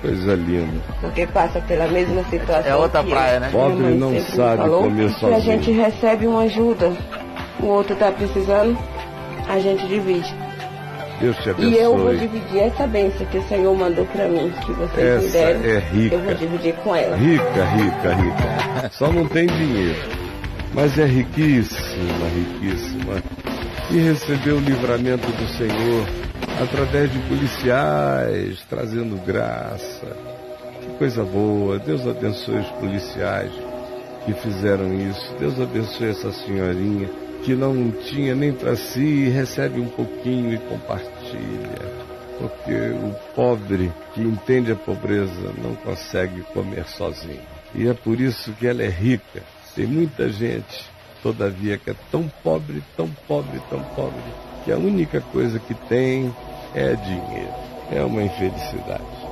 Coisa linda. Porque passa pela mesma situação. É outra praia, né? Pobre não sabe comer sozinho. Se a gente recebe uma ajuda, o outro está precisando, a gente divide. Deus te abençoe. E eu vou dividir essa bênção que o Senhor mandou para mim, que vocês me deram. Essa é rica. Eu vou dividir com ela. Rica, rica, rica. Só não tem dinheiro, mas é riquíssima, riquíssima. E recebeu o livramento do Senhor através de policiais, trazendo graça. Que coisa boa. Deus abençoe os policiais que fizeram isso. Deus abençoe essa senhorinha que não tinha nem para si e recebe um pouquinho e compartilha. Porque o pobre que entende a pobreza não consegue comer sozinho. E é por isso que ela é rica. Tem muita gente, todavia, que é tão pobre, que a única coisa que tem é dinheiro. É uma infelicidade.